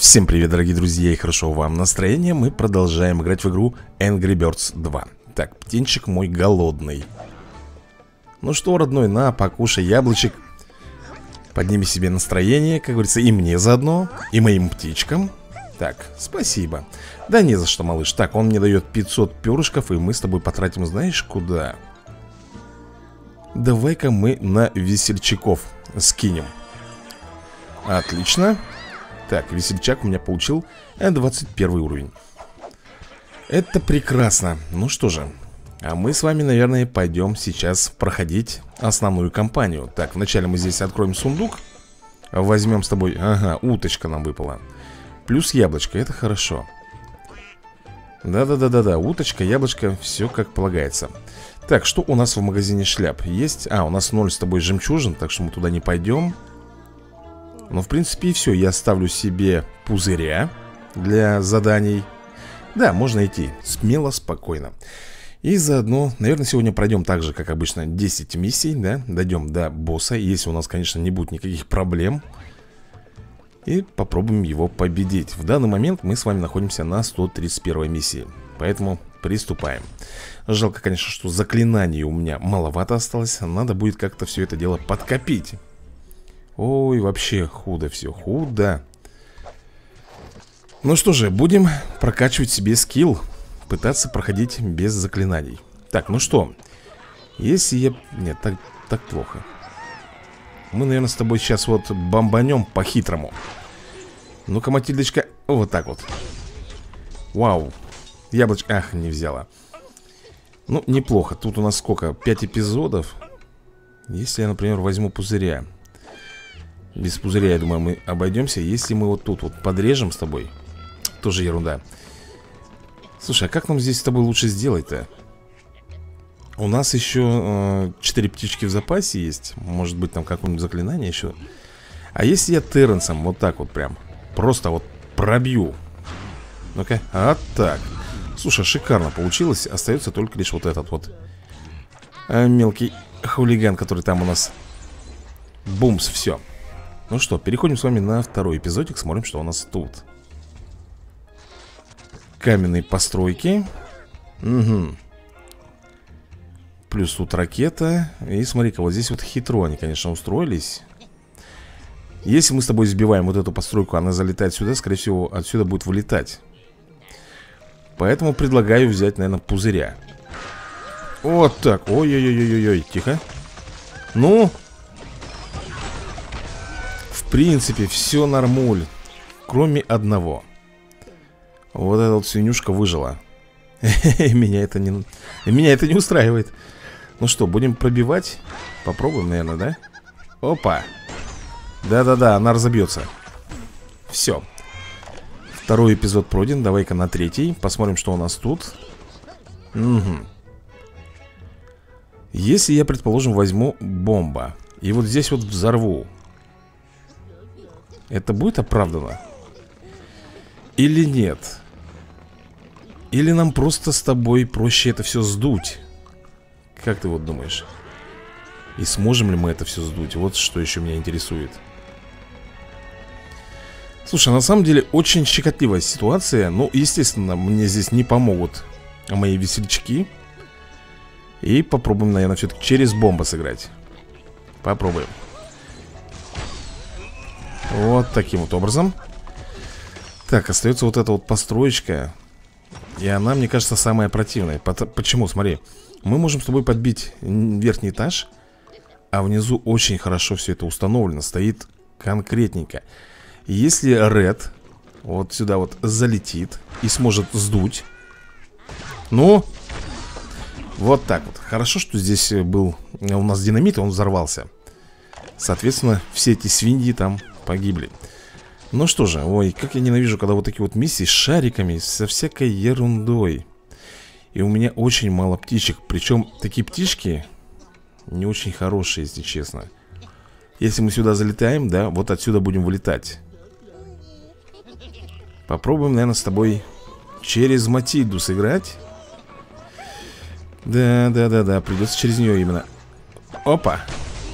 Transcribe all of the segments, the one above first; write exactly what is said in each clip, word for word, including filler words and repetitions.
Всем привет, дорогие друзья, и хорошо вам настроение. Мы продолжаем играть в игру Angry Birds два. Так, птенчик мой голодный. Ну что, родной, на, покушай яблочек. Подними себе настроение, как говорится, и мне заодно, и моим птичкам. Так, спасибо. Да не за что, малыш. Так, он мне дает пятьсот перышков, и мы с тобой потратим, знаешь, куда? Давай-ка мы на весельчаков скинем. Отлично. Так, весельчак у меня получил двадцать первый уровень. Это прекрасно. Ну что же, а мы с вами, наверное, пойдем сейчас проходить основную кампанию. Так, вначале мы здесь откроем сундук. Возьмем с тобой, ага, уточка нам выпала. Плюс яблочко, это хорошо. Да-да-да-да-да, уточка, яблочко, все как полагается. Так, что у нас в магазине шляп? Есть, а, у нас ноль с тобой жемчужин, так что мы туда не пойдем. Но, в принципе, и все. Я ставлю себе пузыря для заданий. Да, можно идти смело, спокойно. И заодно, наверное, сегодня пройдем так же, как обычно, десять миссий, да? Дойдем до босса, если у нас, конечно, не будет никаких проблем. И попробуем его победить. В данный момент мы с вами находимся на сто тридцать первой миссии. Поэтому приступаем. Жалко, конечно, что заклинаний у меня маловато осталось. Надо будет как-то все это дело подкопить. Ой, вообще худо все, худо. Ну что же, будем прокачивать себе скилл. Пытаться проходить без заклинаний. Так, ну что, если я... Нет, так, так плохо. Мы, наверное, с тобой сейчас вот бомбанем по-хитрому. Ну-ка, Матильдочка, вот так вот. Вау, яблочко, ах, не взяла. Ну, неплохо, тут у нас сколько, пять эпизодов. Если я, например, возьму пузыря. Без пузыря, я думаю, мы обойдемся. Если мы вот тут вот подрежем с тобой, тоже ерунда. Слушай, а как нам здесь с тобой лучше сделать-то? У нас еще четыре птички в запасе есть. Может быть, там какое-нибудь заклинание еще. А если я Терренсом вот так вот прям просто вот пробью? Ну-ка, вот так. Слушай, шикарно получилось. Остается только лишь вот этот вот а, мелкий хулиган, который там у нас. Бумс, все. Ну что, переходим с вами на второй эпизодик. Смотрим, что у нас тут. Каменные постройки. Угу. Плюс тут ракета. И смотри-ка, вот здесь вот хитро они, конечно, устроились. Если мы с тобой сбиваем вот эту постройку, она залетает сюда, скорее всего, отсюда будет вылетать. Поэтому предлагаю взять, наверное, пузыря. Вот так. Ой-ой-ой-ой-ой, тихо. Ну... В принципе, все нормуль. Кроме одного. Вот эта вот свинюшка выжила. Меня это не... Меня это не устраивает. Ну что, будем пробивать? Попробуем, наверное, да? Опа. Да-да-да, она разобьется. Все. Второй эпизод пройден. Давай-ка на третий. Посмотрим, что у нас тут. Угу. Если я, предположим, возьму бомба и вот здесь вот взорву, это будет оправдано? Или нет? Или нам просто с тобой проще это все сдуть? Как ты вот думаешь? И сможем ли мы это все сдуть? Вот что еще меня интересует. Слушай, на самом деле очень щекотливая ситуация. Ну, естественно, мне здесь не помогут мои весельчаки. И попробуем, наверное, все-таки через бомбу сыграть. Попробуем. Вот таким вот образом. Так, остается вот эта вот построечка. И она, мне кажется, самая противная. Почему? Смотри. Мы можем с тобой подбить верхний этаж, а внизу очень хорошо все это установлено. Стоит конкретненько. Если Ред вот сюда вот залетит и сможет сдуть. Ну, вот так вот. Хорошо, что здесь был у нас динамит, и он взорвался. Соответственно, все эти свиньи там погибли. Ну что же, ой, как я ненавижу, когда вот такие вот миссии с шариками, со всякой ерундой. И у меня очень мало птичек. Причем такие птички не очень хорошие, если честно. Если мы сюда залетаем, да, вот отсюда будем вылетать. Попробуем, наверное, с тобой через Матильду сыграть. Да, да, да, да, придется через нее именно. Опа.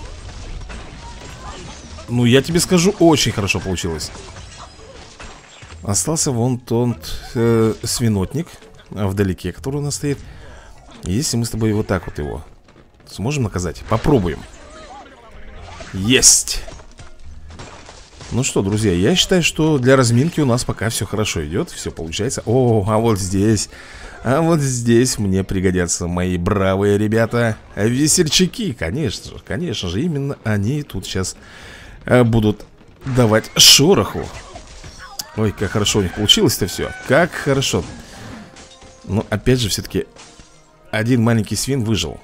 Ну, я тебе скажу, очень хорошо получилось. Остался вон тот э, свинотник вдалеке, который у нас стоит. Если мы с тобой вот так вот его сможем наказать? Попробуем. Есть! Ну что, друзья, я считаю, что для разминки у нас пока все хорошо идет. Все получается. О, а вот здесь... А вот здесь мне пригодятся мои бравые ребята, весельчаки, конечно же, конечно же, именно они тут сейчас будут давать шороху. Ой, как хорошо у них получилось-то все, как хорошо. Но опять же, все-таки один маленький свин выжил.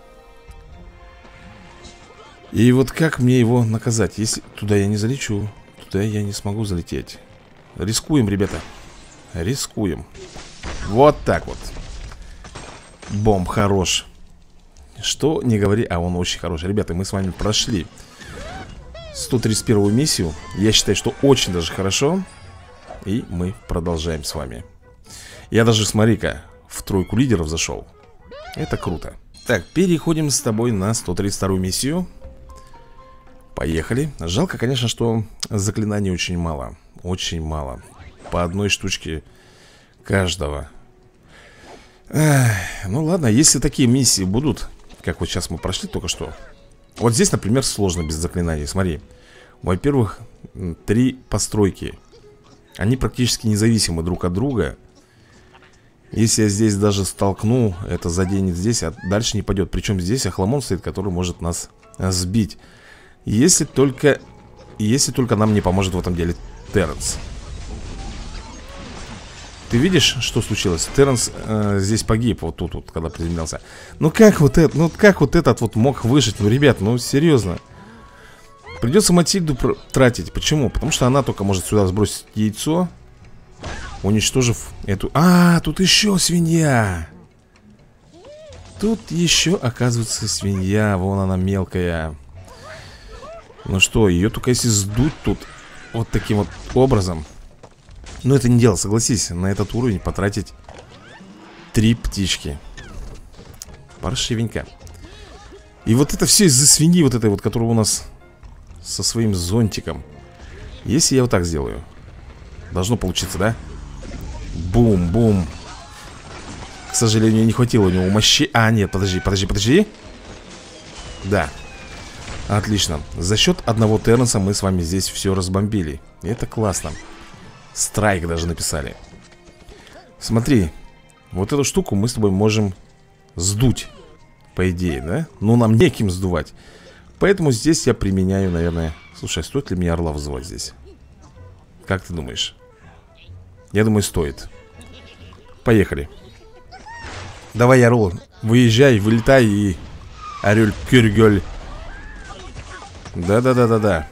И вот как мне его наказать, если туда я не залечу, туда я не смогу залететь. Рискуем, ребята, рискуем. Вот так вот. Бомб хорош. Что не говори, а он очень хороший. Ребята, мы с вами прошли сто тридцать первую миссию. Я считаю, что очень даже хорошо. И мы продолжаем с вами. Я даже, смотри-ка, в тройку лидеров зашел. Это круто. Так, переходим с тобой на сто тридцать вторую миссию. Поехали. Жалко, конечно, что заклинаний очень мало. Очень мало. По одной штучке каждого. Эх, ну ладно, если такие миссии будут, как вот сейчас мы прошли только что. Вот здесь, например, сложно без заклинаний. Смотри, во-первых, три постройки. Они практически независимы друг от друга. Если я здесь даже столкну, это заденет здесь, а дальше не пойдет. Причем здесь охламон стоит, который может нас сбить. Если только Если только нам не поможет в этом деле Терренс. Ты видишь, что случилось? Терренс э, здесь погиб, вот тут вот, когда приземлялся. Ну как вот это, ну как вот этот вот мог выжить? Ну, ребят, ну серьезно. Придется Матильду тратить. Почему? Потому что она только может сюда сбросить яйцо, уничтожив эту... А, тут еще свинья. Тут еще, оказывается, свинья. Вон она мелкая. Ну что, ее только если сдуть тут вот таким вот образом. Но это не дело, согласись. На этот уровень потратить три птички. Паршивенько. И вот это все из-за свиньи вот этой вот, которая у нас со своим зонтиком. Если я вот так сделаю, должно получиться, да? Бум-бум. К сожалению, не хватило у него мощи. А, нет, подожди, подожди, подожди. Да. Отлично. За счет одного Терренса мы с вами здесь все разбомбили. И это классно. Страйк даже написали. Смотри, вот эту штуку мы с тобой можем сдуть, по идее, да? Но нам неким сдувать. Поэтому здесь я применяю, наверное... Слушай, стоит ли мне орла вызывать здесь? Как ты думаешь? Я думаю, стоит. Поехали. Давай, орел, выезжай, вылетай и... Орель, кюргель. Да-да-да-да-да.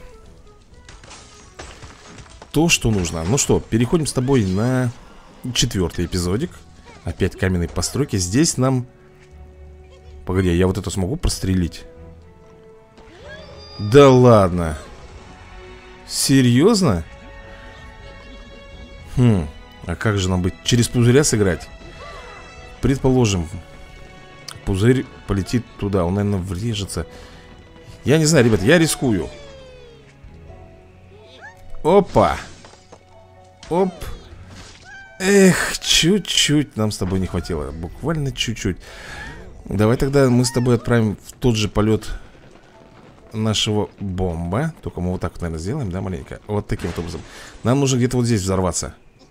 То, что нужно. Ну что, переходим с тобой на четвертый эпизодик. Опять каменные постройки. Здесь нам... Погоди, я вот это смогу прострелить? Да ладно. Серьезно? Хм, а как же нам быть? Через пузыря сыграть? Предположим, пузырь полетит туда. Он, наверное, врежется. Я не знаю, ребят, я рискую. Опа. Оп. Эх, чуть-чуть нам с тобой не хватило. Буквально чуть-чуть. Давай тогда мы с тобой отправим в тот же полет нашего бомба. Только мы вот так вот, наверное, сделаем, да, маленько? Вот таким вот образом. Нам нужно где-то вот здесь взорваться.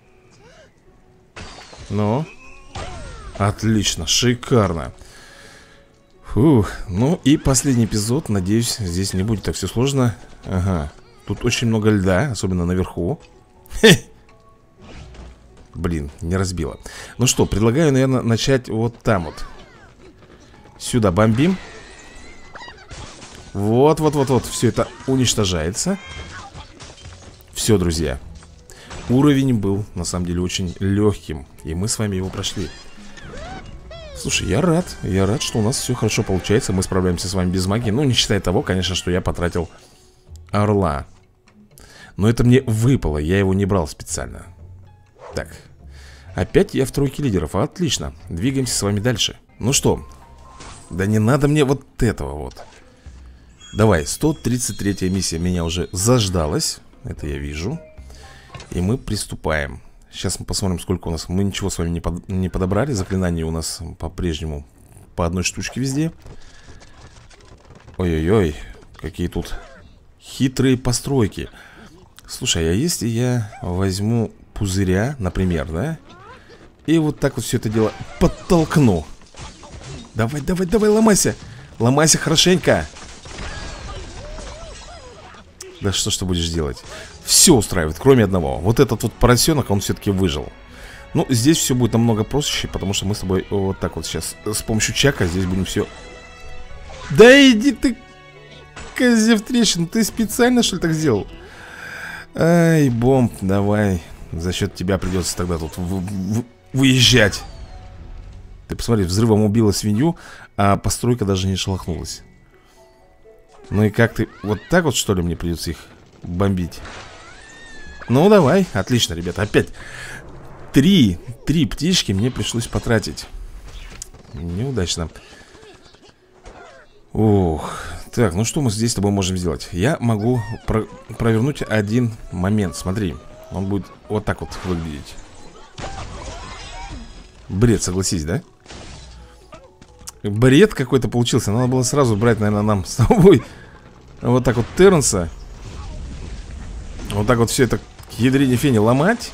Ну. Отлично, шикарно. Фух, ну и последний эпизод. Надеюсь, здесь не будет так все сложно. Ага. Тут очень много льда, особенно наверху. Хе. Блин, не разбило. Ну что, предлагаю, наверное, начать вот там вот. Сюда бомбим. Вот-вот-вот-вот. Все это уничтожается. Все, друзья. Уровень был, на самом деле, очень легким. И мы с вами его прошли. Слушай, я рад. Я рад, что у нас все хорошо получается. Мы справляемся с вами без магии. Ну, не считая того, конечно, что я потратил орла. Но это мне выпало, я его не брал специально. Так, опять я в тройке лидеров, отлично. Двигаемся с вами дальше. Ну что, да не надо мне вот этого вот. Давай, сто тридцать третья миссия меня уже заждалась. Это я вижу. И мы приступаем. Сейчас мы посмотрим, сколько у нас. Мы ничего с вами не, под... не подобрали. Заклинания у нас по-прежнему по одной штучке везде. Ой-ой-ой, какие тут хитрые постройки. Слушай, а если я возьму пузыря, например, да, и вот так вот все это дело подтолкну. Давай, давай, давай, ломайся. Ломайся хорошенько. Да что ж ты будешь делать? Все устраивает, кроме одного. Вот этот вот поросенок, он все-таки выжил. Ну, здесь все будет намного проще, потому что мы с тобой вот так вот сейчас с помощью чака здесь будем все... Да иди ты, козе в трещину. Ты специально, что ли, так сделал? Ай, бомб, давай. За счет тебя придется тогда тут в в выезжать. Ты посмотри, взрывом убила свинью, а постройка даже не шелохнулась. Ну и как ты... Вот так вот, что ли, мне придется их бомбить? Ну, давай. Отлично, ребята. Опять Три, три птички мне пришлось потратить. Неудачно. Ух. Так, ну что мы здесь с тобой можем сделать? Я могу про провернуть один момент. Смотри, он будет вот так вот выглядеть. Бред, согласись, да? Бред какой-то получился. Надо было сразу брать, наверное, нам с тобой вот так вот Терренса. Вот так вот все это к ядрине фени ломать.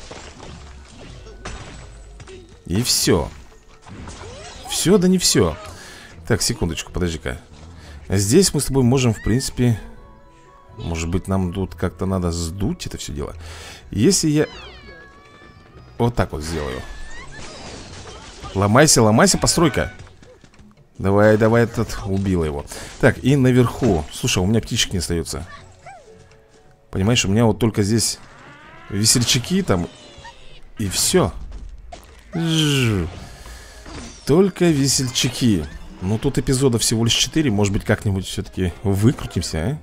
И все. Все, да не все. Так, секундочку, подожди-ка. Здесь мы с тобой можем, в принципе... Может быть, нам тут как-то надо сдуть это все дело. Если я вот так вот сделаю. Ломайся, ломайся, постройка. Давай, давай, этот, убила его. Так, и наверху. Слушай, у меня птичек не остается. Понимаешь, у меня вот только здесь весельчаки там. И все. Жжж. Только весельчаки. Ну, тут эпизодов всего лишь четыре. Может быть, как-нибудь все-таки выкрутимся, а?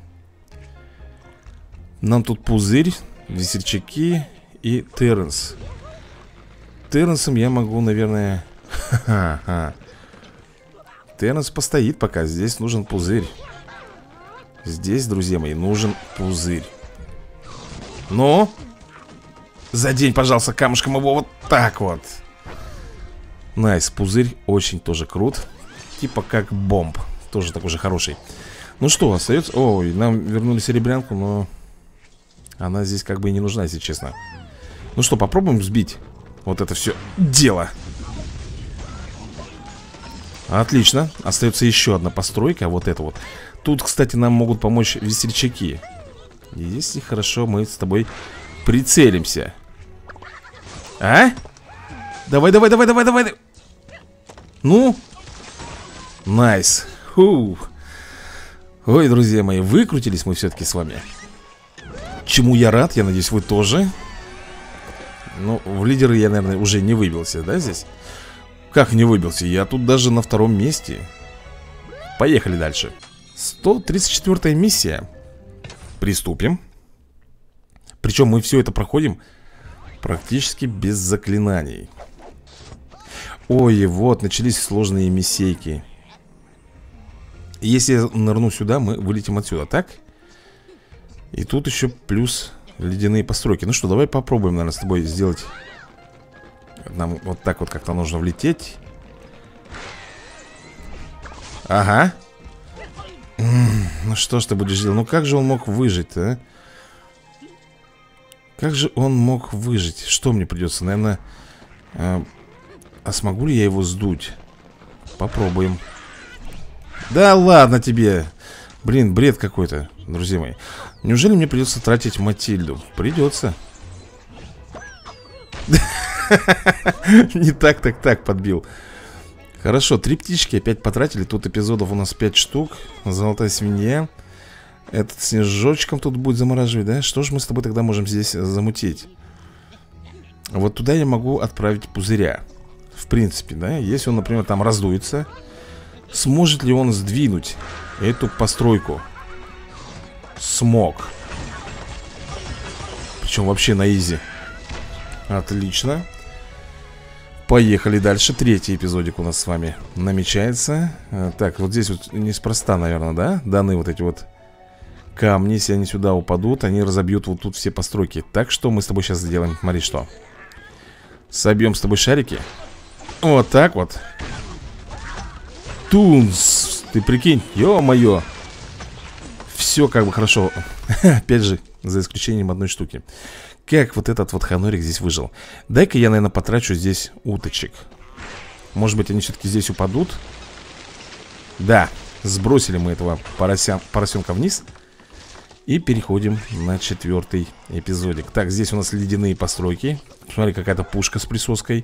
Нам тут пузырь, весельчаки и Терренс. Терренсом я могу, наверное... Ха-ха-ха. Терренс постоит пока. Здесь нужен пузырь. Здесь, друзья мои, нужен пузырь. Ну? Задень, пожалуйста, камушком его вот так вот. Найс, пузырь очень тоже крут. Типа как бомб. Тоже такой же хороший. Ну что, остается... Ой, нам вернули серебрянку, но... Она здесь как бы и не нужна, если честно. Ну что, попробуем сбить вот это все дело. Отлично. Остается еще одна постройка. Вот это вот. Тут, кстати, нам могут помочь весельчаки. Если хорошо мы с тобой прицелимся. А? Давай, давай, давай, давай, давай. Ну? Найс. Фух. Ой, друзья мои, выкрутились мы все-таки с вами. Чему я рад, я надеюсь, вы тоже. Ну, в лидеры я, наверное, уже не выбился, да, здесь? Как не выбился? Я тут даже на втором месте. Поехали дальше. сто тридцать четвёртая миссия. Приступим. Причем мы все это проходим практически без заклинаний. Ой, вот, начались сложные миссейки. Если я нырну сюда, мы вылетим отсюда, так? И тут еще плюс ледяные постройки. Ну что, давай попробуем, наверное, с тобой сделать. Нам вот так вот как-то нужно влететь. Ага. Ну что ж ты будешь делать? Ну как же он мог выжить-то, а? Как же он мог выжить? Что мне придется? Наверное... А, а смогу ли я его сдуть? Попробуем. Да ладно тебе. Блин, бред какой-то, друзья мои. Неужели мне придется тратить Матильду? Придется. Не так, так, так подбил. Хорошо, три птички опять потратили. Тут эпизодов у нас пять штук. Золотая свинья. Этот снежочком тут будет замораживать, да? Что же мы с тобой тогда можем здесь замутить? Вот туда я могу отправить пузыря. В принципе, да? Если он, например, там раздуется, сможет ли он сдвинуть эту постройку? Смог. Причем вообще на изи. Отлично. Поехали дальше. Третий эпизодик у нас с вами намечается. Так, вот здесь вот неспроста, наверное, да? Даны вот эти вот камни, если они сюда упадут, они разобьют вот тут все постройки. Так что мы с тобой сейчас сделаем, смотри что. Собьем с тобой шарики. Вот так вот. Тунс, ты прикинь, ё-моё. Все как бы хорошо. Опять же, за исключением одной штуки. Как вот этот вот ханорик здесь выжил. Дай-ка я, наверное, потрачу здесь уточек. Может быть, они все-таки здесь упадут. Да, сбросили мы этого порося... поросенка вниз. И переходим на четвертый эпизодик. Так, здесь у нас ледяные постройки. Смотри, какая-то пушка с присоской.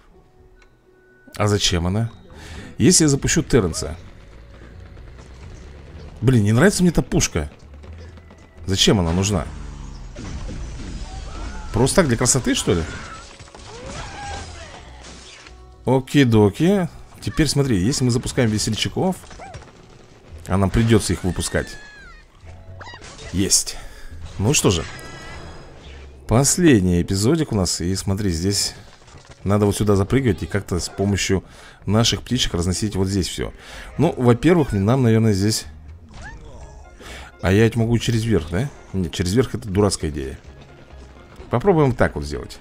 А зачем она? Если я запущу Терренса. Блин, не нравится мне эта пушка. Зачем она нужна? Просто так, для красоты, что ли? Оки-доки. Теперь смотри, если мы запускаем весельчаков, а нам придется их выпускать. Есть. Ну что же, последний эпизодик у нас. И смотри, здесь надо вот сюда запрыгивать и как-то с помощью наших птичек разносить вот здесь все. Ну, во-первых, нам, наверное, здесь... А я ведь могу через верх, да? Нет, через верх это дурацкая идея. Попробуем так вот сделать.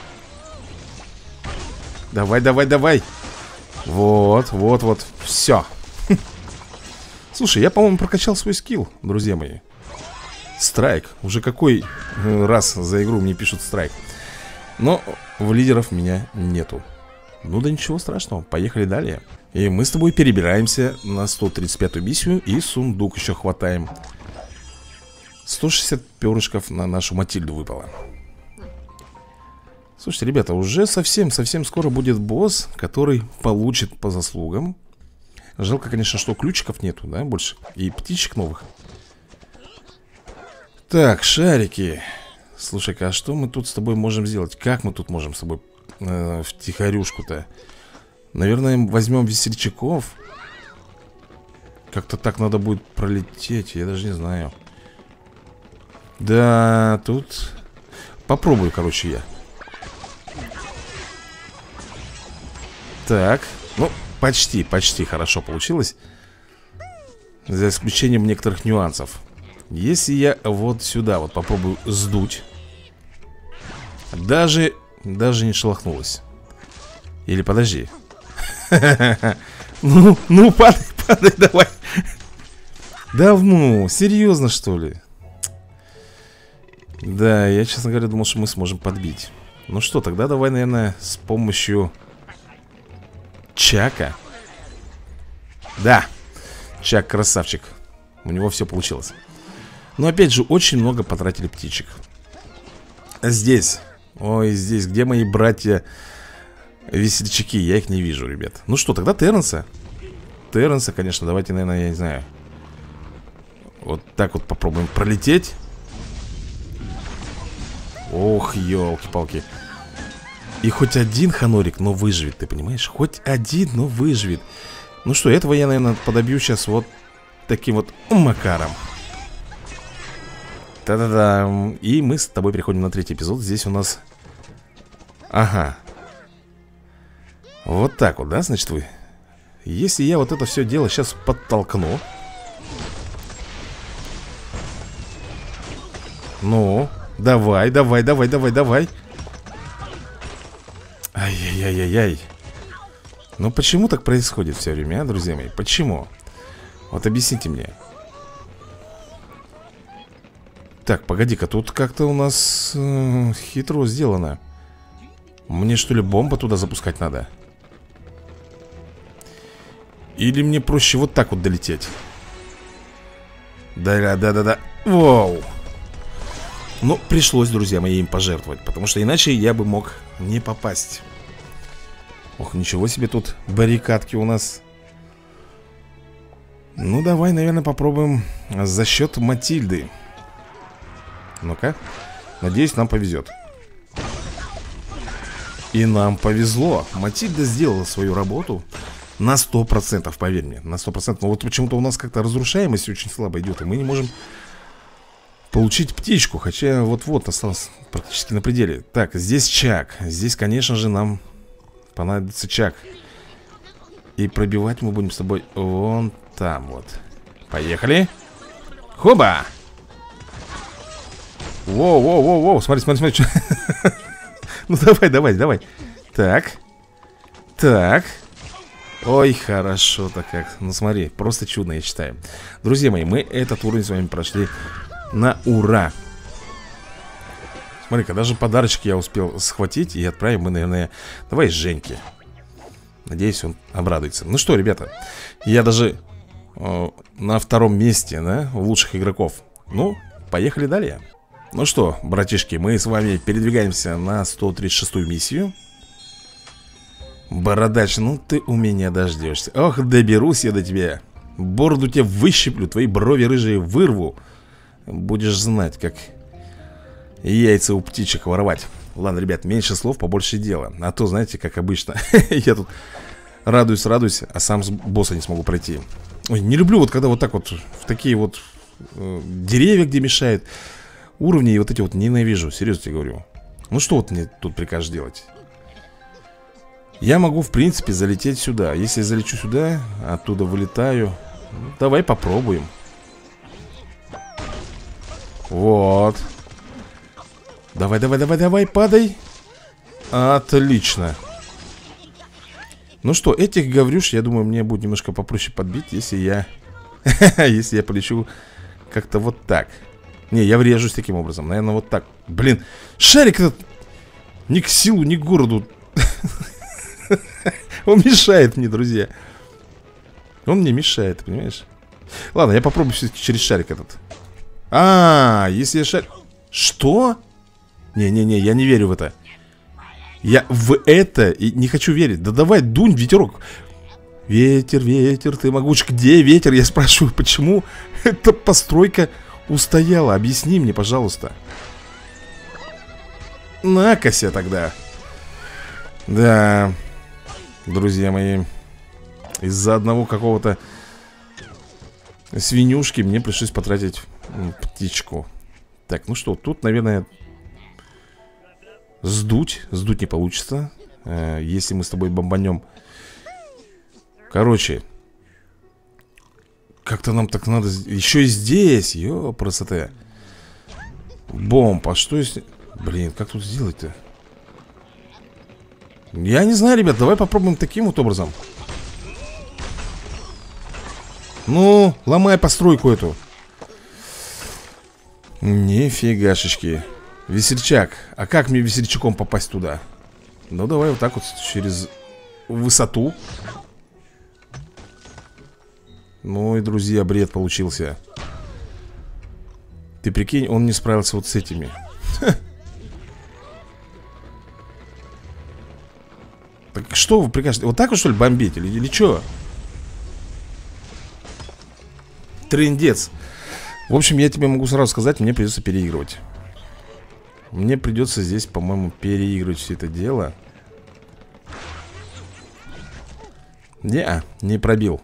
Давай, давай, давай. Вот, вот, вот, все. Слушай, я, по-моему, прокачал свой скилл, друзья мои. Страйк. Уже какой раз за игру мне пишут страйк. Но в лидеров меня нету. Ну да ничего страшного, поехали далее. И мы с тобой перебираемся на сто тридцать пятую миссию. И сундук еще хватаем. сто шестьдесят перышков на нашу Матильду выпало. Слушайте, ребята, уже совсем-совсем скоро будет босс, который получит по заслугам. Жалко, конечно, что ключиков нету, да, больше. И птичек новых. Так, шарики. Слушай-ка, а что мы тут с тобой можем сделать? Как мы тут можем с тобой э, втихарюшку-то? Наверное, возьмем весельчаков. Как-то так надо будет пролететь, я даже не знаю. Да, тут... Попробую, короче, я. Так, ну, почти, почти хорошо получилось. За исключением некоторых нюансов. Если я вот сюда вот попробую сдуть, Даже, даже не шелохнулась. Или подожди. Ну, ну, падай, падай, давай. Да ну, серьезно, что ли? Да, я, честно говоря, думал, что мы сможем подбить. Ну что, тогда давай, наверное, с помощью Чака. Да, Чак красавчик. У него все получилось. Но опять же, очень много потратили птичек. Здесь, ой, здесь, где мои братья весельчаки? Я их не вижу, ребят. Ну что, тогда Терренса. Терренса, конечно, давайте, наверное, я не знаю, вот так вот попробуем пролететь. Ох, елки-палки. И хоть один ханорик, но выживет, ты понимаешь? Хоть один, но выживет. Ну что, этого я, наверное, подобью сейчас вот таким вот макаром. Та-да-да. И мы с тобой переходим на третий эпизод. Здесь у нас... Ага. Вот так вот, да, значит, вы? Если я вот это все дело сейчас подтолкну. Ну, давай, давай, давай, давай, давай. Ай-яй-яй-яй-яй. Ну почему так происходит все время, а, друзья мои? Почему? Вот объясните мне. Так, погоди-ка, тут как-то у нас э, хитро сделано. Мне что ли бомба туда запускать надо? Или мне проще вот так вот долететь? Да-да-да-да-да. Воу. Ну, пришлось, друзья мои, им пожертвовать, потому что иначе я бы мог не попасть. Ох, ничего себе тут баррикадки у нас. Ну, давай, наверное, попробуем за счет Матильды. Ну-ка. Надеюсь, нам повезет. И нам повезло. Матильда сделала свою работу на сто процентов, поверь мне. На сто процентов. Но вот почему-то у нас как-то разрушаемость очень слабо идет, и мы не можем получить птичку. Хотя вот-вот осталось практически на пределе. Так, здесь Чак. Здесь, конечно же, нам понадобится Чак. И пробивать мы будем с тобой вон там вот. Поехали. Хоба! Воу-воу-воу-воу, смотри, смотри, смотри. Ну давай, давай, давай. Так. Так. Ой, хорошо-то как. Ну смотри, просто чудно, я считаю. Друзья мои, мы этот уровень с вами прошли на ура. Смотри-ка, даже подарочки я успел схватить. И отправим мы, наверное, давай Женьке. Надеюсь, он обрадуется. Ну что, ребята, я даже э, на втором месте, да, у лучших игроков. Ну, поехали далее. Ну что, братишки, мы с вами передвигаемся на сто тридцать шестую миссию. Бородач, ну ты у меня дождешься. Ох, доберусь я до тебя. Бороду тебе выщиплю, твои брови рыжие вырву. Будешь знать, как яйца у птичек воровать. Ладно, ребят, меньше слов, побольше дела. А то, знаете, как обычно, я тут радуюсь, радуюсь, а сам с босса не смогу пройти. Ой, не люблю вот, когда вот так вот в такие вот э, деревья, где мешает. Уровни и вот эти вот ненавижу, серьезно тебе говорю. Ну что вот мне тут прикажешь делать? Я могу, в принципе, залететь сюда. Если я залечу сюда, оттуда вылетаю. Ну, давай попробуем. Вот. Давай, давай, давай, давай, падай. Отлично. Ну что, этих гаврюш, я думаю, мне будет немножко попроще подбить, если я Если я полечу как-то вот так. Не, я врежусь таким образом, наверное, вот так. Блин, шарик этот ни к силу, ни к городу. Он мешает мне, друзья. Он мне мешает, понимаешь? Ладно, я попробую все-таки через шарик этот. А, если я шарик... Что? Не-не-не, я не верю в это. Я в это и не хочу верить. Да давай, дунь, ветерок. Ветер, ветер, ты могуч. Где ветер? Я спрашиваю, почему эта постройка устояла? Объясни мне, пожалуйста. На-ка-ся тогда. Да, друзья мои, из-за одного какого-то свинюшки мне пришлось потратить птичку. Так, ну что, тут, наверное, сдуть, сдуть не получится, э, если мы с тобой бомбанем. Короче, как-то нам так надо. Еще и здесь, ёпрст. Бомб, а что если... Блин, как тут сделать-то? Я не знаю, ребят, давай попробуем таким вот образом. Ну, ломай постройку эту. Нифигашечки. Весельчак, а как мне весельчаком попасть туда? Ну, давай вот так вот через высоту. Ну и, друзья, бред получился. Ты прикинь, он не справился вот с этими. Так что вы прикажете? Вот так вот, что ли, бомбить? Или, или что? Трындец. В общем, я тебе могу сразу сказать, мне придется переигрывать. Мне придется здесь, по-моему, переигрывать все это дело. Не-а, не пробил.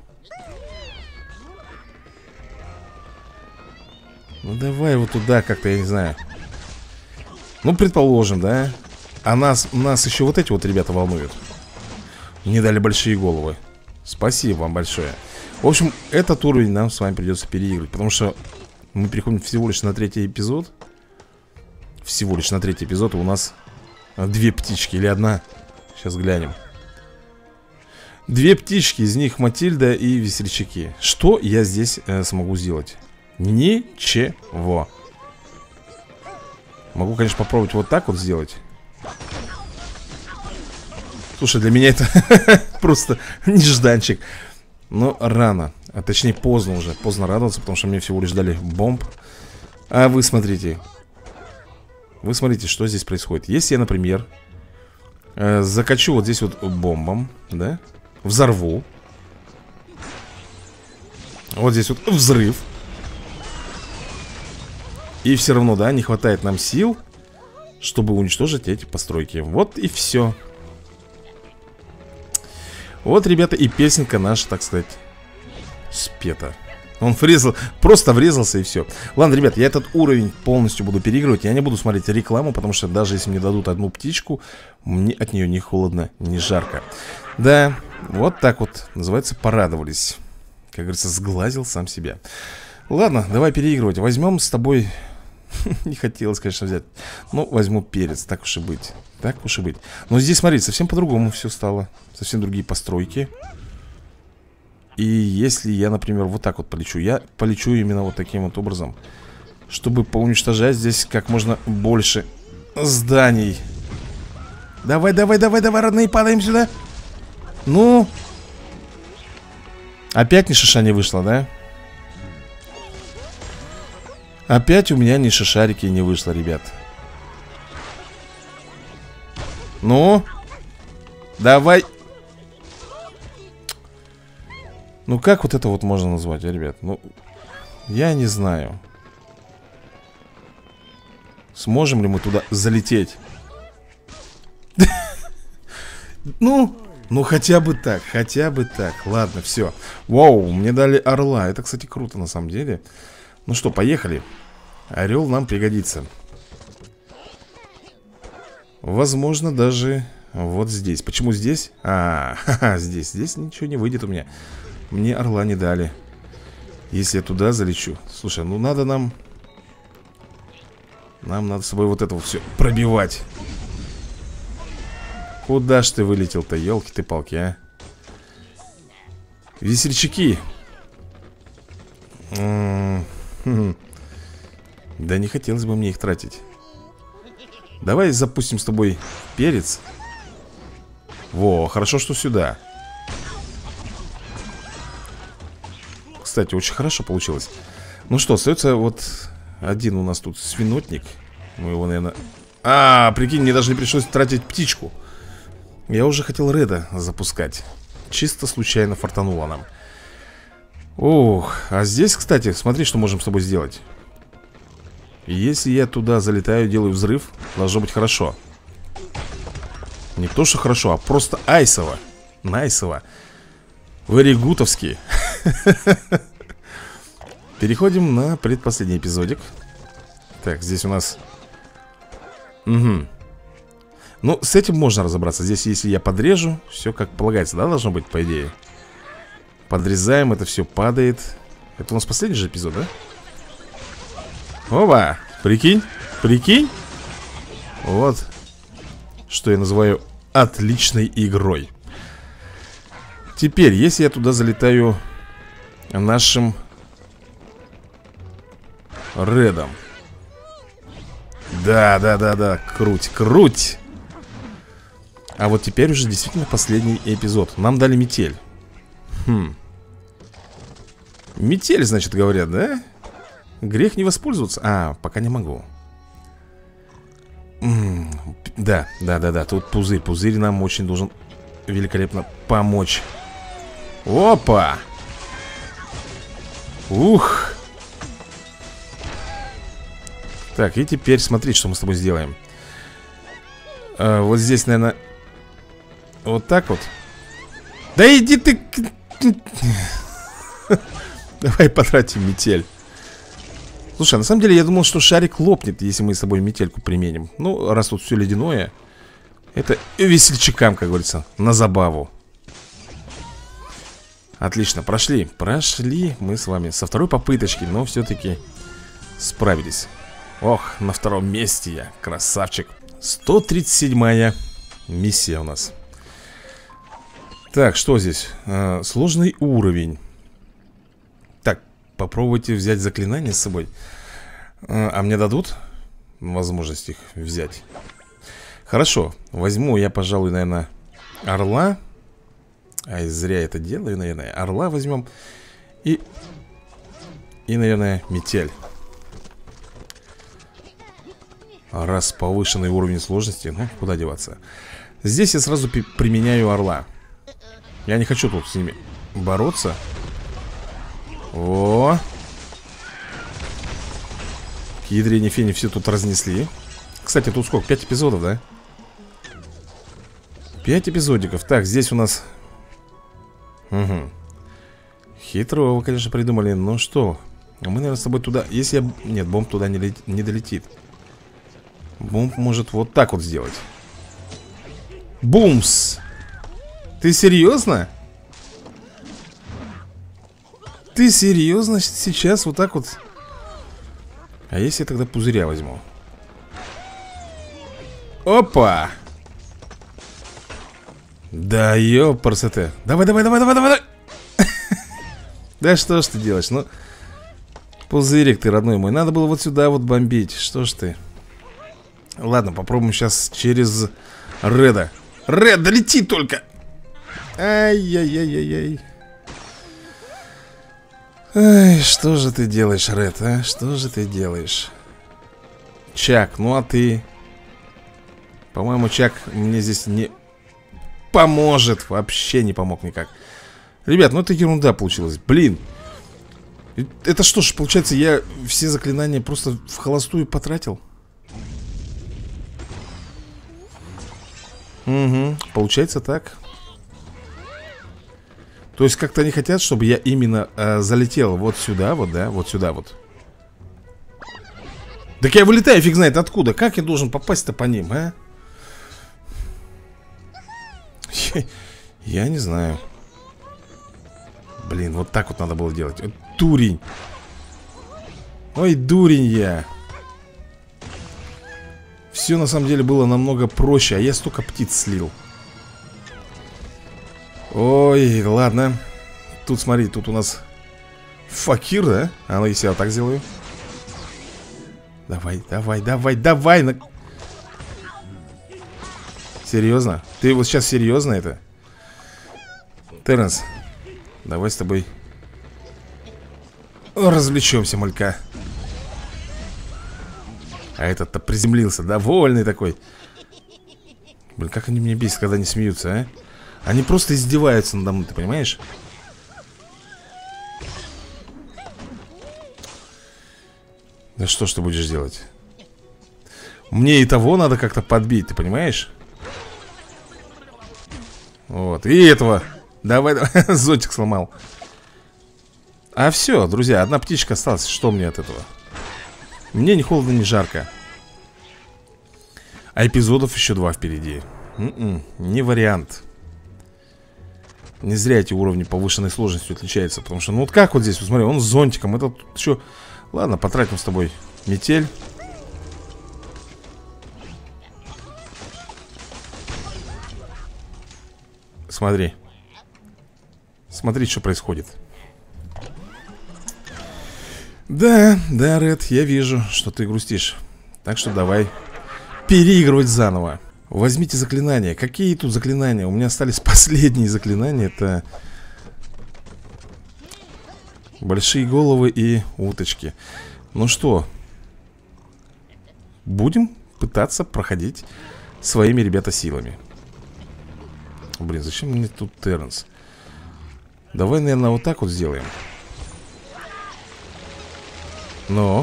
Ну давай вот туда как-то, я не знаю. Ну, предположим, да. А нас, нас еще вот эти вот ребята волнуют. Мне дали большие головы. Спасибо вам большое. В общем, этот уровень нам с вами придется переиграть, потому что мы переходим всего лишь на третий эпизод. Всего лишь на третий эпизод. И у нас две птички или одна. Сейчас глянем. Две птички, из них Матильда и весельчаки. Что я здесь э, смогу сделать? Ничего. Могу, конечно, попробовать вот так вот сделать. Слушай, для меня это просто нежданчик. Но рано, а точнее поздно уже. Поздно радоваться, потому что мне всего лишь дали бомб. А вы смотрите. Вы смотрите, что здесь происходит. Если я, например, э, закачу вот здесь вот бомбом, да, взорву. Вот здесь вот взрыв. И все равно, да, не хватает нам сил, чтобы уничтожить эти постройки. Вот и все. Вот, ребята, и песенка наша, так сказать, спета. Он врезал, просто врезался и все. Ладно, ребят, я этот уровень полностью буду переигрывать. Я не буду смотреть рекламу, потому что даже если мне дадут одну птичку, мне от нее не холодно, не жарко. Да, вот так вот, называется, порадовались. Как говорится, сглазил сам себя. Ладно, давай переигрывать. Возьмем с тобой Не хотелось, конечно, взять. Но возьму перец, так уж и быть. Так уж и быть. Но здесь, смотрите, совсем по-другому все стало. Совсем другие постройки. И если я, например, вот так вот полечу, я полечу именно вот таким вот образом, чтобы поуничтожать здесь как можно больше зданий. Давай, давай, давай, давай, родные, падаем сюда. Ну. Опять ни шиша не вышло, да? Опять у меня ни шишарики не вышло, ребят. Ну. Давай. Ну как вот это вот можно назвать, ребят? Ну, я не знаю. Сможем ли мы туда залететь? Ну, ну хотя бы так, хотя бы так. Ладно, все. Вау, мне дали орла. Это, кстати, круто на самом деле. Ну что, поехали. Орел нам пригодится. Возможно, даже вот здесь. Почему здесь? А, ха-ха, здесь. Здесь ничего не выйдет у меня. Мне орла не дали. Если я туда залечу. Слушай, ну надо нам... Нам надо с собой вот это вот все пробивать. Куда ж ты вылетел-то, елки ты палки, а? Весельчаки. М-м-м. Да не хотелось бы мне их тратить. Давай запустим с тобой перец. Во, хорошо, что сюда. Кстати, очень хорошо получилось. Ну что, остается вот один у нас тут свинотник. Мы его, наверное... А, прикинь, мне даже не пришлось тратить птичку. Я уже хотел Реда запускать. Чисто случайно фартануло нам. Ох, а здесь, кстати, смотри, что можем с тобой сделать. Если я туда залетаю, делаю взрыв, должно быть хорошо. Не то, что хорошо, а просто айсово. Найсово. Варигутовский. Переходим на предпоследний эпизодик. Так, здесь у нас... Угу. Ну, с этим можно разобраться. Здесь, если я подрежу, все как полагается, да, должно быть, по идее. Подрезаем, это все падает. Это у нас последний же эпизод, да? Оба! Прикинь, прикинь. Вот. Что я называю отличной игрой. Теперь, если я туда залетаю нашим Редом. Да, да, да, да, круть, круть. А вот теперь уже действительно последний эпизод. Нам дали метель. Хм. Метель, значит, говорят, да? Грех не воспользоваться. А, пока не могу. М-м, да, да, да, да. Тут пузырь. Пузырь нам очень должен великолепно помочь. Опа! Ух! Так, и теперь смотри, что мы с тобой сделаем. а, Вот здесь, наверное, вот так вот. Да иди ты. Давай потратим метель. Слушай, на самом деле я думал, что шарик лопнет, если мы с тобой метельку применим. Ну, раз тут все ледяное. Это весельчакам, как говорится, на забаву. Отлично, прошли. Прошли мы с вами со второй попыточки, но все-таки справились. Ох, на втором месте я, красавчик. сто тридцать седьмая миссия у нас. Так, что здесь? А, сложный уровень. Так, попробуйте взять заклинание с собой. а, а мне дадут возможность их взять? Хорошо, возьму я, пожалуй, наверное, орла. Ай, зря это делаю, наверное. Орла возьмем. И, и наверное, метель. Раз повышенный уровень сложности, ну, куда деваться. Здесь я сразу применяю орла. Я не хочу тут с ними бороться. О! К ядрене фени все тут разнесли. Кстати, тут сколько? Пять эпизодов, да? Пять эпизодиков. Так, здесь у нас... Угу. Хитро вы, конечно, придумали. Ну что, мы, наверное, с тобой туда... Если я... Нет, бомб туда не, лет... не долетит. Бомб может вот так вот сделать. Бумс! Ты серьезно? Ты серьезно сейчас вот так вот А если я тогда пузыря возьму? Опа! Да ёпарсете. Давай, давай, давай, давай, давай. Да что ж ты делаешь, ну. Пузырик ты, родной мой. Надо было вот сюда вот бомбить. Что ж ты. Ладно, попробуем сейчас через Реда. Ред, долети только. Ай-яй-яй-яй-яй. Ай, что же ты делаешь, Ред, а? Что же ты делаешь? Чак, ну а ты? По-моему, Чак мне здесь не поможет. Вообще не помог никак. Ребят, ну это ерунда получилась. Блин. Это что ж, получается, я все заклинания просто в холостую потратил? Угу, получается так. То есть как-то они хотят, чтобы я именно э, залетел вот сюда, вот, да, вот сюда вот. Так я вылетаю, фиг знает откуда. Как я должен попасть-то по ним, а? Я, я не знаю. Блин, вот так вот надо было делать. Дурень. Ой, дурень я. Все на самом деле было намного проще. А я столько птиц слил. Ой, ладно. Тут смотри, тут у нас факир, да? А ну если я вот так сделаю. Давай, давай, давай, давай. На... Серьезно? Ты вот сейчас серьезно это? Терренс, давай с тобой развлечемся, малька. А этот-то приземлился, довольный такой. Блин, как они меня бесят, когда они смеются, а? Они просто издеваются надо мной, ты понимаешь? Да что ж ты будешь делать? Мне и того надо как-то подбить, ты понимаешь? Вот, и этого. Давай, давай, зонтик сломал. А все, друзья, одна птичка осталась. Что мне от этого? Мне ни холодно, ни жарко. А эпизодов еще два впереди. М-м, не вариант. Не зря эти уровни повышенной сложностью отличаются. Потому что, ну вот как вот здесь, вот смотри, он с зонтиком. Это тут еще... Ладно, потратим с тобой метель. Смотри. Смотри, что происходит. Да, да, Ред, я вижу, что ты грустишь. Так что давай переигрывать заново. Возьмите заклинания. Какие тут заклинания? У меня остались последние заклинания. Это большие головы и уточки. Ну что, будем пытаться проходить своими, ребята, силами. Блин, зачем мне тут Терренс? Давай, наверное, вот так вот сделаем. Ну.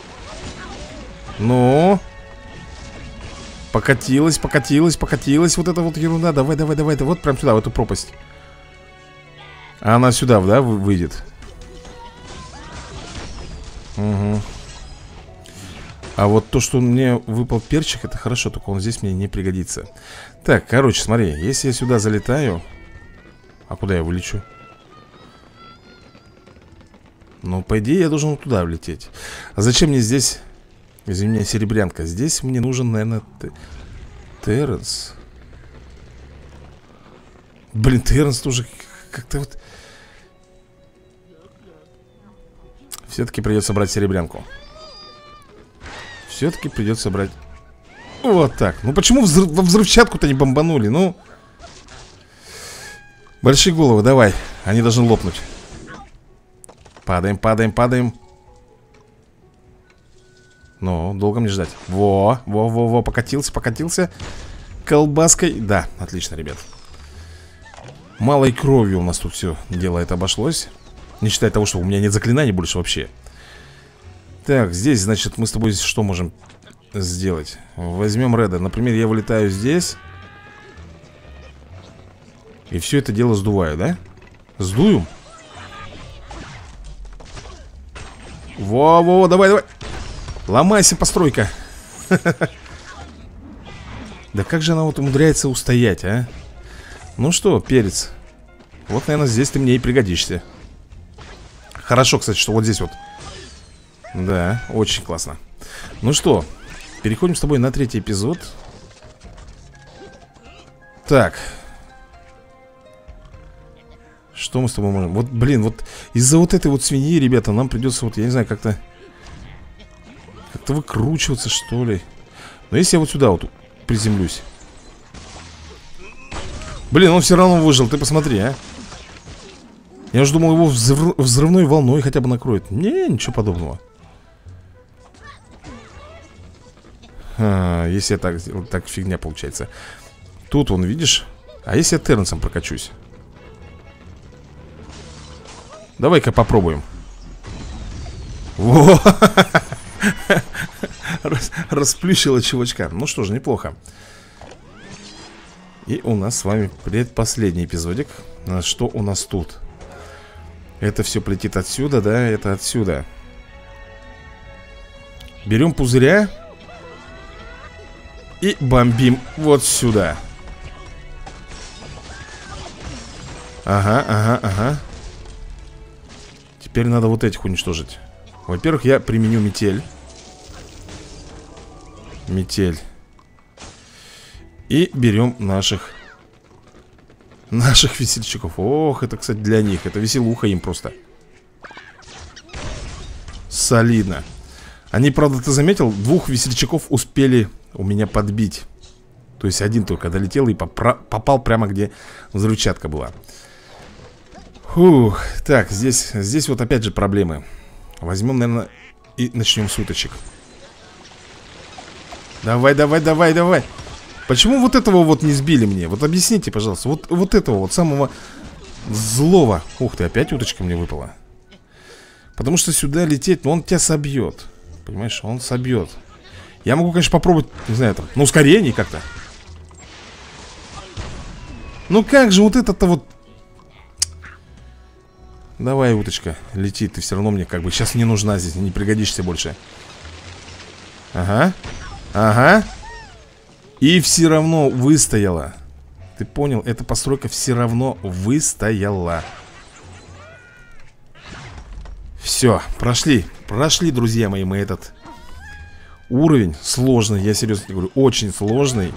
Ну. Покатилась, покатилась, покатилась. Вот эта вот ерунда. Давай, давай, давай. Вот прям сюда, в эту пропасть. А она сюда, да, выйдет. Угу. А вот то, что мне выпал перчик, это хорошо. Только он здесь мне не пригодится. Так, короче, смотри. Если я сюда залетаю. А куда я вылечу? Ну, по идее, я должен туда влететь. А зачем мне здесь... Извини меня, серебрянка. Здесь мне нужен, наверное, Терренс. Блин, Терренс тоже как-то вот... Все-таки придется брать серебрянку. Все-таки придется брать... Вот так. Ну, почему взрыв... во взрывчатку-то не бомбанули? Ну... Большие головы, давай. Они должны лопнуть. Падаем, падаем, падаем. Ну, долго мне ждать. Во, во, во, во, покатился, покатился. Колбаской. Да, отлично, ребят. Малой кровью у нас тут все дело это обошлось. Не считая того, что у меня нет заклинаний больше вообще. Так, здесь, значит, мы с тобой что можем сделать? Возьмем Реда. Например, я вылетаю здесь. И все это дело сдуваю, да? Сдуем. Во-во-во, давай, давай. Ломайся, постройка. Да как же она вот умудряется устоять, а? Ну что, перец. Вот, наверное, здесь ты мне и пригодишься. Хорошо, кстати, что вот здесь вот Да, очень классно. Ну что, переходим с тобой на третий эпизод. Так. Что мы с тобой можем? Вот, блин, вот из-за вот этой вот свиньи, ребята, нам придется, вот, я не знаю, как-то Как-то выкручиваться, что ли. Но если я вот сюда вот приземлюсь. Блин, он все равно выжил, ты посмотри, а. Я уже думал, его взрыв... взрывной волной хотя бы накроет. Не, ничего подобного. а, Если я так сделаю, так фигня получается. Тут он, видишь. А если я Терренсом прокачусь? Давай-ка попробуем. Во! Рас, Расплющило чувачка. Ну что ж, неплохо. И у нас с вами предпоследний эпизодик. Что у нас тут? Это все плетит отсюда, да? Это отсюда. Берем пузыря и бомбим вот сюда. Ага, ага, ага. Теперь надо вот этих уничтожить. Во-первых, я применю метель. Метель. И берем наших Наших весельчаков. Ох, это, кстати, для них. Это веселуха им просто. Солидно. Они, правда, ты заметил, двух весельчаков успели у меня подбить. То есть один только долетел и попал прямо где взрывчатка была. Фух. Так, здесь, здесь вот опять же проблемы. Возьмем, наверное, и начнем с уточек. Давай, давай, давай, давай. Почему вот этого вот не сбили мне? Вот объясните, пожалуйста. Вот, вот этого вот самого злого. Ух ты, опять уточка мне выпала. Потому что сюда лететь, ну он тебя собьет. Понимаешь, он собьет. Я могу, конечно, попробовать, не знаю, там, на ускорении как-то. Ну как же вот это-то вот. Давай, уточка, лети. Ты все равно мне как бы сейчас не нужна здесь. Не пригодишься больше. Ага. Ага. И все равно выстояла. Ты понял? Эта постройка все равно выстояла. Все, прошли. Прошли, друзья мои, мы этот уровень сложный. Я серьезно говорю, очень сложный.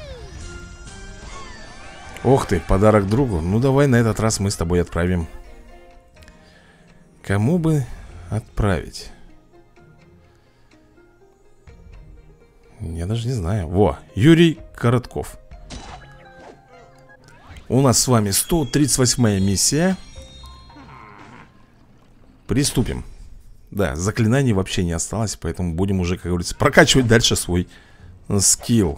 Ох ты, подарок другу. Ну давай на этот раз мы с тобой отправим. Кому бы отправить? Я даже не знаю. Во, Юрий Коротков. У нас с вами сто тридцать восьмая миссия. Приступим. Да, заклинаний вообще не осталось, поэтому будем уже, как говорится, прокачивать дальше свой скилл.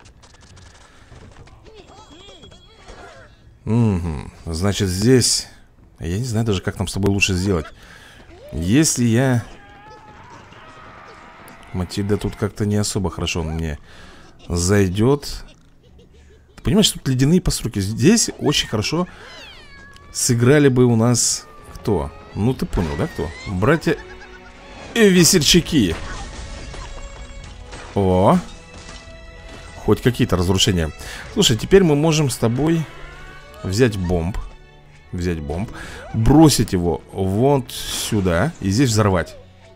Угу. Значит, здесь... Я не знаю даже, как нам с тобой лучше сделать. Если я... Матильда тут как-то не особо хорошо мне зайдет. Ты понимаешь, тут ледяные постройки. Здесь очень хорошо сыграли бы у нас... Кто? Ну ты понял, да, кто? Братья весельчаки. О! Хоть какие-то разрушения. Слушай, теперь мы можем с тобой взять бомб. Взять бомб. Бросить его вот сюда. И здесь взорвать.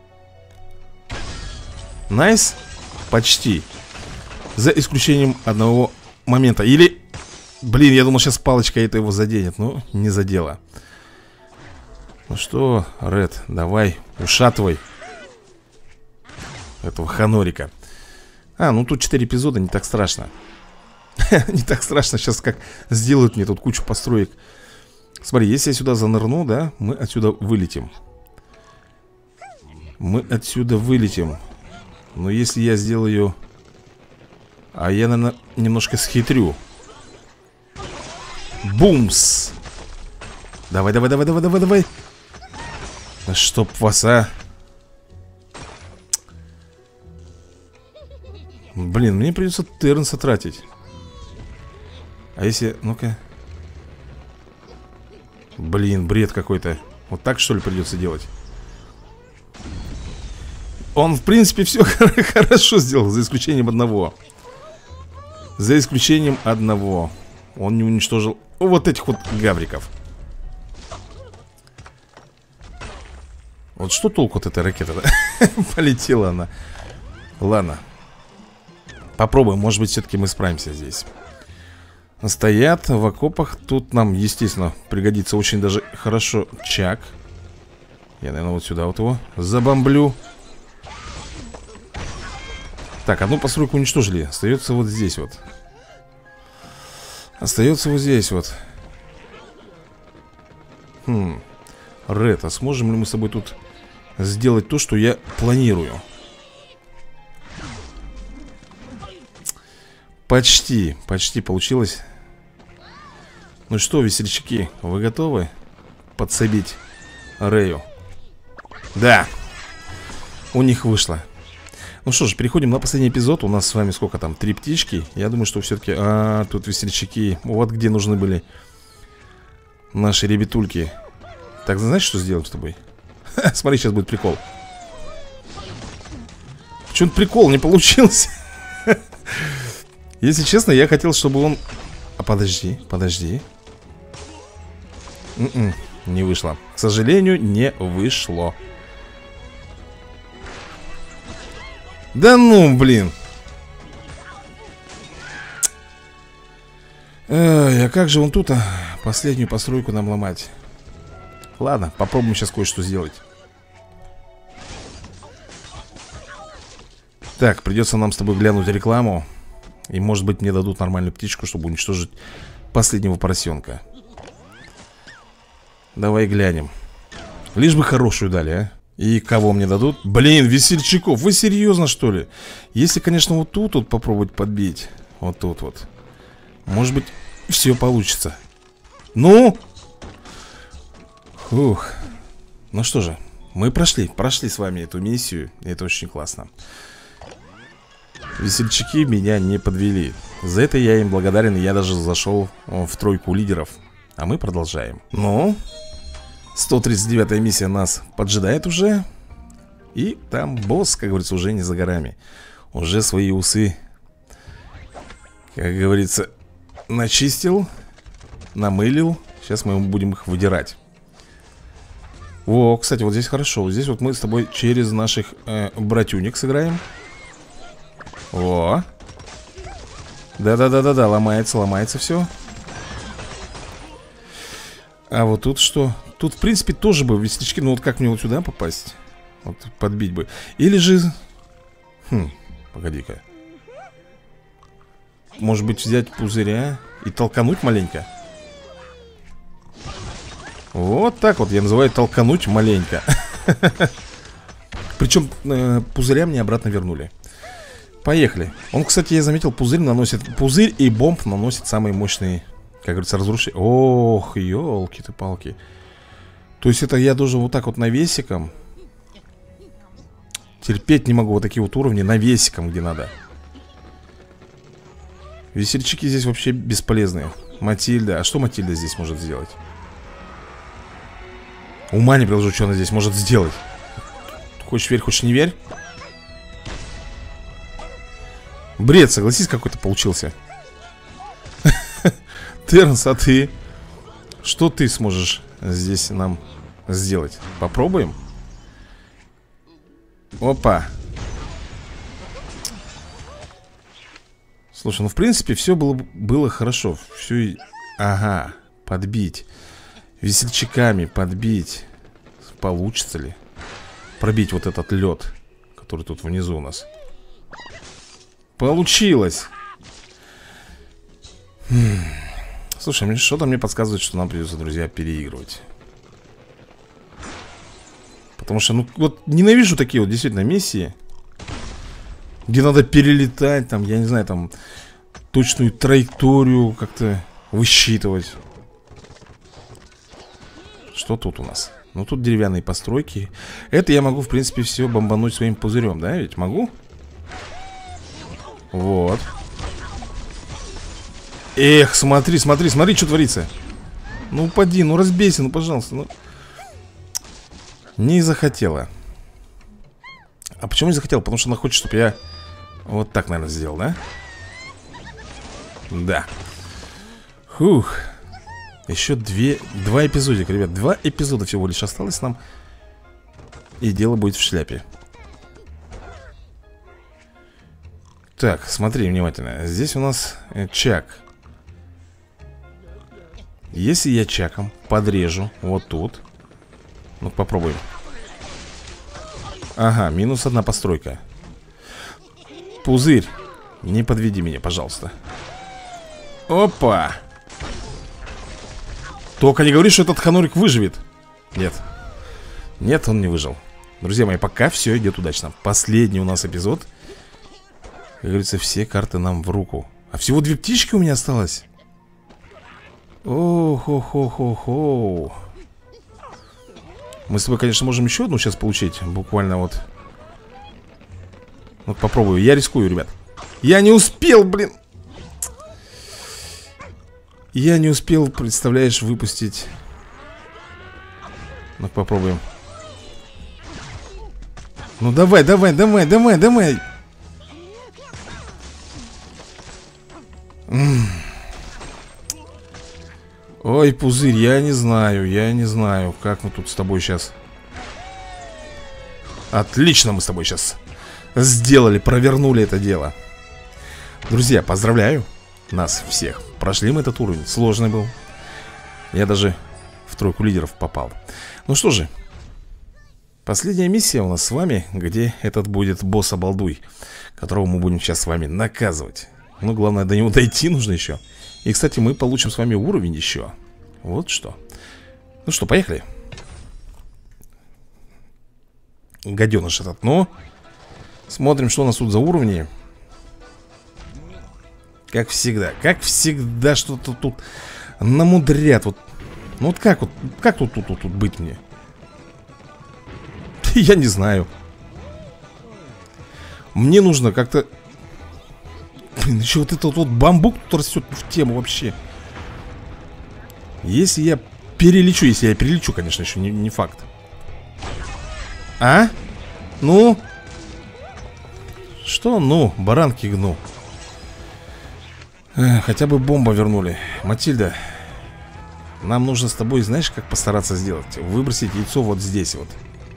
Найс. Почти. За исключением одного момента. Или... Блин, я думал, сейчас палочка это его заденет. Но не задела. Ну что, Ред, давай, ушатывай этого ханорика. А, ну тут четыре эпизода, не так страшно. Не так страшно, сейчас как сделают мне тут кучу построек. Смотри, если я сюда занырну, да, мы отсюда вылетим. Мы отсюда вылетим. Но если я сделаю... А я, наверное, немножко схитрю. Бумс! Давай, давай, давай, давай, давай, давай. Чтоб вас, а. Блин, мне придется Терренса тратить. А если... Ну-ка. Блин, бред какой-то. Вот так, что ли, придется делать? Он, в принципе, все хорошо сделал, за исключением одного. За исключением одного. Он не уничтожил вот этих вот гавриков. Вот что толку от этой ракеты, да? Полетела она. Ладно. Попробуем, может быть, все-таки мы справимся здесь. Стоят в окопах. Тут нам, естественно, пригодится очень даже хорошо чак. Я, наверное, вот сюда вот его забомблю. Так, одну постройку уничтожили. Остается вот здесь вот. Остается вот здесь вот. Хм. Ред, а сможем ли мы с тобой тут сделать то, что я планирую? Почти, почти получилось. Ну что, весельчаки, вы готовы подсобить Рэю? Да, у них вышло. Ну что ж, переходим на последний эпизод. У нас с вами сколько там? Три птички. Я думаю, что все-таки... А, тут весельчаки. Вот где нужны были наши ребятульки. Так, знаешь, что сделать с тобой? Ха, смотри, сейчас будет прикол. Почему-то прикол не получился. Если честно, я хотел, чтобы он... А подожди, подожди. Н-н, не вышло. К сожалению, не вышло. Да ну, блин. Эй, а как же вон тут а, последнюю постройку нам ломать? Ладно, попробуем сейчас кое-что сделать. Так, придется нам с тобой глянуть рекламу. И может быть мне дадут нормальную птичку, чтобы уничтожить последнего поросенка. Давай глянем. Лишь бы хорошую дали, а. И кого мне дадут? Блин, весельчаков, вы серьезно, что ли? Если, конечно, вот тут вот попробовать подбить. Вот тут вот. Может быть, все получится. Ну? Ух. Ну что же, мы прошли, прошли с вами эту миссию. И это очень классно. Весельчаки меня не подвели. За это я им благодарен. Я даже зашел в тройку лидеров. А мы продолжаем. Ну? сто тридцать девятая миссия нас поджидает уже. И там босс, как говорится, уже не за горами. Уже свои усы, как говорится, начистил, намылил. Сейчас мы будем их выдирать. О, кстати, вот здесь хорошо. Вот здесь вот мы с тобой через наших э, братюник сыграем. О. Да-да-да-да-да, ломается, ломается все. А вот тут что? Тут, в принципе, тоже бы весельчаки. Ну вот как мне вот сюда попасть? Вот подбить бы. Или же... Хм, погоди-ка. Может быть, взять пузыря и толкануть маленько? Вот так вот я называю толкануть маленько. Причем э, пузыря мне обратно вернули. Поехали. Он, кстати, я заметил, пузырь наносит... Пузырь и бомб наносит самые мощные, как говорится, разрушения. Ох, елки-ты-палки. То есть это я должен вот так вот навесиком. Терпеть не могу вот такие вот уровни навесиком, где надо. Весельчаки здесь вообще бесполезные. Матильда. А что Матильда здесь может сделать? Ума не приложу, что она здесь может сделать. Хочешь верь, хочешь не верь. Бред, согласись, какой-то получился. Тернс, а ты? Что ты сможешь здесь нам сделать? Попробуем? Опа. Слушай, ну в принципе все было, было хорошо. Все. Ага, подбить. Весельчаками подбить. Получится ли пробить вот этот лед, который тут внизу у нас? Получилось. Хм. Слушай, мне что-то мне подсказывает, что нам придется, друзья, переигрывать. Потому что, ну, вот ненавижу такие вот действительно миссии, где надо перелетать, там, я не знаю, там, точную траекторию как-то высчитывать. Что тут у нас? Ну, тут деревянные постройки. Это я могу, в принципе, все бомбануть своим пузырем, да, ведь могу? Вот. Эх, смотри, смотри, смотри, что творится. Ну, упади, ну, разбейся, ну, пожалуйста, ну. Не захотела. А почему не захотела? Потому что она хочет, чтобы я вот так, наверное, сделал, да? Да. Фух. Еще две, два эпизодика, ребят. Два эпизода всего лишь осталось нам. И дело будет в шляпе. Так, смотри внимательно. Здесь у нас э, чак. Если я чаком подрежу вот тут. Ну, попробуем. Ага, минус одна постройка. Пузырь, не подведи меня, пожалуйста. Опа! Только не говори, что этот ханурик выживет. Нет. Нет, он не выжил. Друзья мои, пока все идет удачно. Последний у нас эпизод. Как говорится, все карты нам в руку. А всего две птички у меня осталось. О-хо-хо-хо-хо. Мы с тобой, конечно, можем еще одну сейчас получить. Буквально вот. Вот попробую, я рискую, ребят. Я не успел, блин. Я не успел, представляешь, выпустить. Ну, попробуем. Ну, давай, давай, давай, давай, давай. М-м. Ой, пузырь, я не знаю, я не знаю, как мы тут с тобой сейчас. Отлично мы с тобой сейчас сделали, провернули это дело. Друзья, поздравляю нас всех. Прошли мы этот уровень, сложный был. Я даже в тройку лидеров попал. Ну что же, последняя миссия у нас с вами, где этот будет босс-обалдуй, которого мы будем сейчас с вами наказывать. Ну, главное, до него дойти нужно еще. И, кстати, мы получим с вами уровень еще. Вот что. Ну что, поехали. Гаденыш этот, ну. Смотрим, что у нас тут за уровни. Как всегда, как всегда, что-то тут намудрят. Вот. Ну вот как вот, как тут, тут, тут, тут быть мне? Я не знаю. Мне нужно как-то... Блин, еще вот этот вот бамбук тут растет в тему вообще. Если я перелечу, если я перелечу, конечно, еще не, не факт. А? Ну? Что ну? Баранки гну. Эх, хотя бы бомба вернули. Матильда, нам нужно с тобой, знаешь, как постараться сделать? Выбросить яйцо вот здесь вот.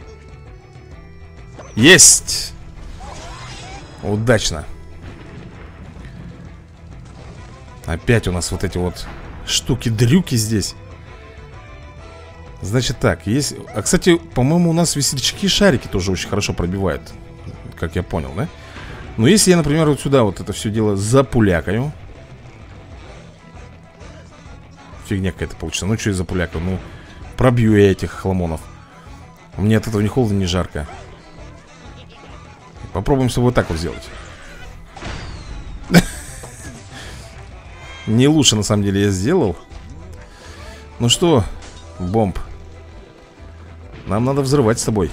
Есть! Удачно. Опять у нас вот эти вот штуки-дрюки здесь. Значит так, есть... А, кстати, по-моему, у нас весельчаки-шарики тоже очень хорошо пробивают. Как я понял, да? Но если я, например, вот сюда вот это все дело запулякаю. Фигня какая-то получится. Ну, что я запулякаю? Ну, пробью я этих хламонов. Мне от этого ни холодно, ни жарко. Попробуем с собой вот так вот сделать. Не лучше, на самом деле, я сделал. Ну что, бомб, нам надо взрывать с тобой.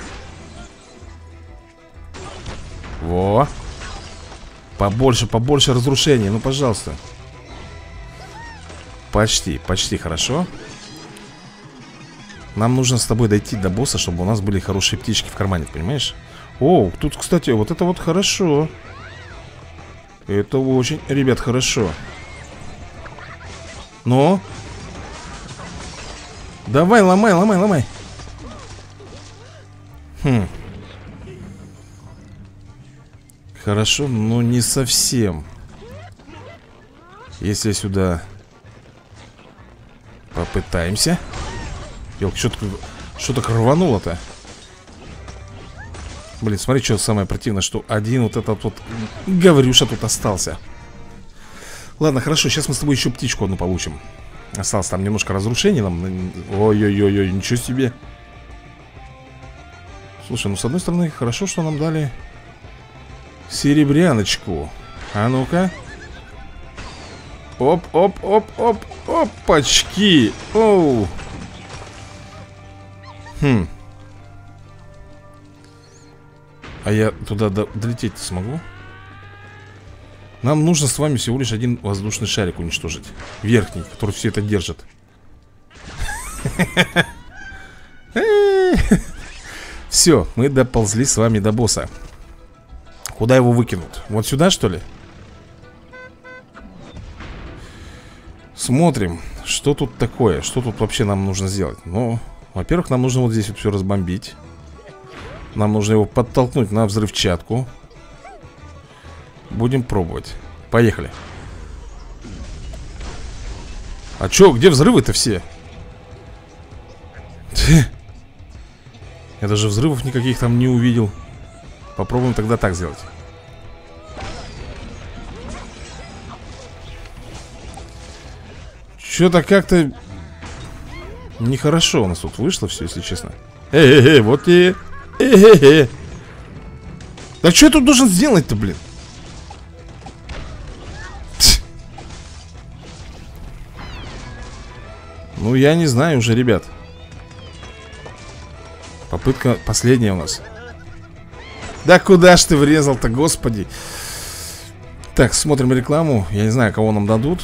Во. Побольше, побольше разрушений. Ну, пожалуйста. Почти, почти хорошо. Нам нужно с тобой дойти до босса, чтобы у нас были хорошие птички в кармане, понимаешь? О, тут, кстати, вот это вот хорошо. Это очень, ребят, хорошо. Ну? Давай, ломай, ломай, ломай. Хм. Хорошо, но не совсем. Если сюда попытаемся. Ёлки, что так, что так рвануло-то? Блин, смотри, что самое противное, что один вот этот вот Гаврюша тут остался. Ладно, хорошо, сейчас мы с тобой еще птичку одну получим. Осталось там немножко разрушений нам. Ой-ой-ой, ничего себе. Слушай, ну с одной стороны, хорошо, что нам дали серебряночку. А ну-ка. Оп-оп-оп-оп. Опачки. Оу. Хм. А я туда до долететь смогу? Нам нужно с вами всего лишь один воздушный шарик уничтожить. Верхний, который все это держит. Все, мы доползли с вами до босса. Куда его выкинут? Вот сюда, что ли? Смотрим, что тут такое. Что тут вообще нам нужно сделать? Ну, во-первых, нам нужно вот здесь вот все разбомбить. Нам нужно его подтолкнуть на взрывчатку. Будем пробовать. Поехали. А чё, где взрывы-то все? Я даже взрывов никаких там не увидел. Попробуем тогда так сделать. Что-то как-то нехорошо у нас тут вышло все, если честно. Эй-эй-эй, вот и... Эй-эй-эй. Да что я тут должен сделать-то, блин? Ну, я не знаю уже, ребят. Попытка последняя у нас. Да куда ж ты врезал-то, господи. Так, смотрим рекламу. Я не знаю, кого нам дадут.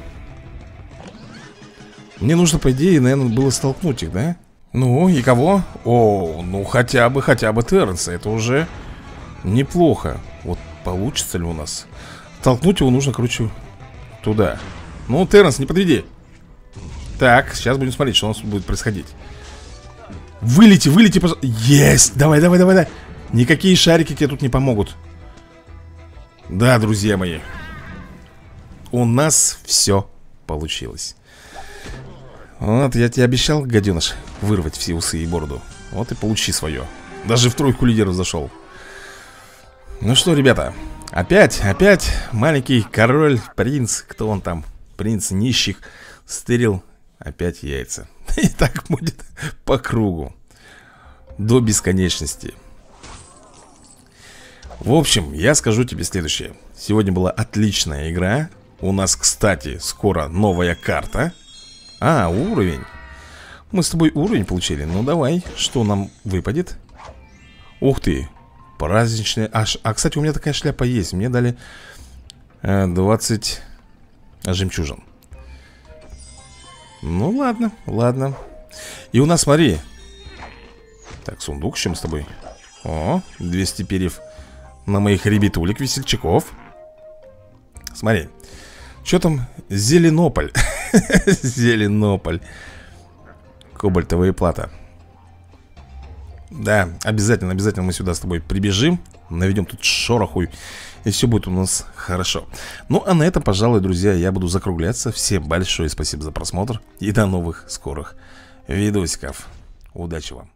Мне нужно, по идее, наверное, было столкнуть их, да? Ну, и кого? О, ну хотя бы, хотя бы Терренса. Это уже неплохо. Вот получится ли у нас? Толкнуть его нужно, короче, туда. Ну, Терренс, не подведи. Так, сейчас будем смотреть, что у нас будет происходить. Вылети, вылети, пожалуйста. Есть, давай, давай, давай, давай. Никакие шарики тебе тут не помогут. Да, друзья мои, у нас все получилось. Вот, я тебе обещал, гаденыш, вырвать все усы и бороду. Вот и получи свое. Даже в тройку лидеров зашел. Ну что, ребята, опять, опять маленький король, принц, кто он там? Принц нищих стырил опять яйца. И так будет по кругу. До бесконечности. В общем, я скажу тебе следующее. Сегодня была отличная игра. У нас, кстати, скоро новая карта. А, уровень. Мы с тобой уровень получили. Ну давай, что нам выпадет? Ух ты, праздничная. А, а кстати, у меня такая шляпа есть. Мне дали э, двадцать жемчужин. Ну ладно, ладно. И у нас, смотри. Так, сундук, с чем с тобой? О, двести перьев на моих ребятулек, весельчаков. Смотри. Что там? Зеленополь. Зеленополь. Кобальтовая плата. Да, обязательно, обязательно мы сюда с тобой прибежим. Наведем тут шороху, и все будет у нас хорошо. Ну, а на этом, пожалуй, друзья, я буду закругляться. Всем большое спасибо за просмотр. И до новых скорых видосиков. Удачи вам.